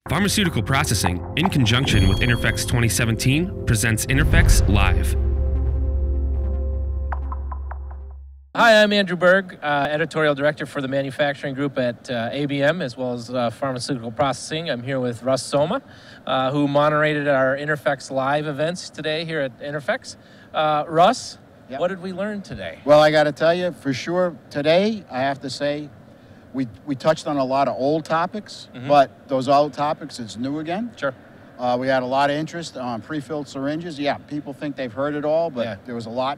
Pharmaceutical Processing, in conjunction with INTERPHEX 2017, presents INTERPHEX Live. Hi, I'm Andy Berg, Editorial Director for the Manufacturing Group at ABM, as well as Pharmaceutical Processing. I'm here with Russ Somma, who moderated our INTERPHEX Live events today here at INTERPHEX. Russ, Yep. What did we learn today? Well, I got to tell you, for sure, today, I have to say, we touched on a lot of old topics, but those old topics, it's new again. Sure. We had a lot of interest on pre-filled syringes. Yeah, people think they've heard it all, but there was a lot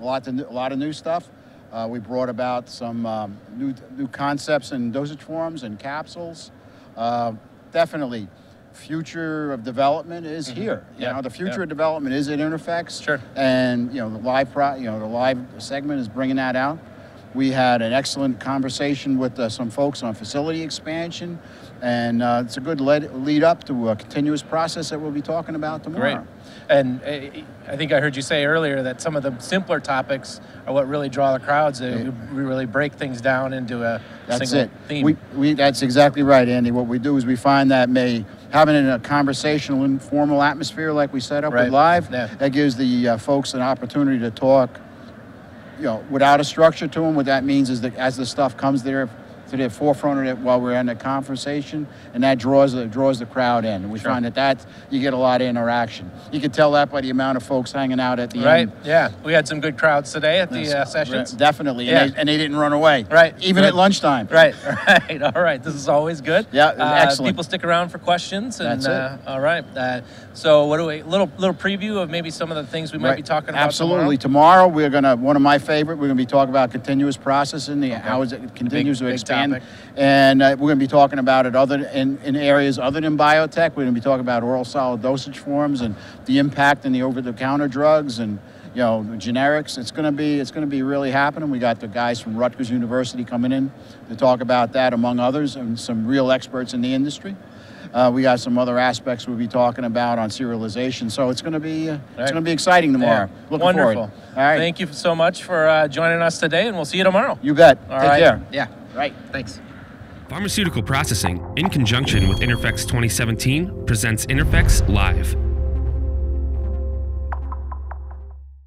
of new stuff. We brought about some new concepts in dosage forms and capsules. Definitely, future of development is here. You know, the future of development is at INTERPHEX. Sure. And the live segment is bringing that out. We had an excellent conversation with some folks on facility expansion, and it's a good lead up to a continuous process that we'll be talking about tomorrow. Great. And I think I heard you say earlier that some of the simpler topics are what really draw the crowds. We really break things down into a single theme. That's exactly right, Andy. What we do is we find that having a conversational, informal atmosphere like we set up with Live, that gives the folks an opportunity to talk without a structure to them. What that means is that as the stuff comes there to the forefront of it while we're in the conversation, and that draws the crowd in. And we find that you get a lot of interaction. You can tell that by the amount of folks hanging out at the end. Yeah. We had some good crowds today at the sessions. Definitely. And they didn't run away. Even at lunchtime. Right. All right. This is always good. Yeah, excellent. People stick around for questions. And, That's it. All right. So what do we, little preview of maybe some of the things we might be talking about Absolutely. Tomorrow we're going to, one of my favorite, we're going to be talking about continuous processing, how it continues to expand. And we're going to be talking about it in areas other than biotech. We're going to be talking about oral solid dosage forms and the impact in the over-the-counter drugs and the generics. It's going to be really happening. We got the guys from Rutgers University coming in to talk about that, among others, and some real experts in the industry. We got some other aspects we'll be talking about on serialization. So it's going to be exciting tomorrow. Yeah. Looking Wonderful. forward. All right. Thank you so much for joining us today, and we'll see you tomorrow. You bet. All Take right. care. Yeah. Right. Thanks. Pharmaceutical Processing, in conjunction with INTERPHEX 2017, presents INTERPHEX Live.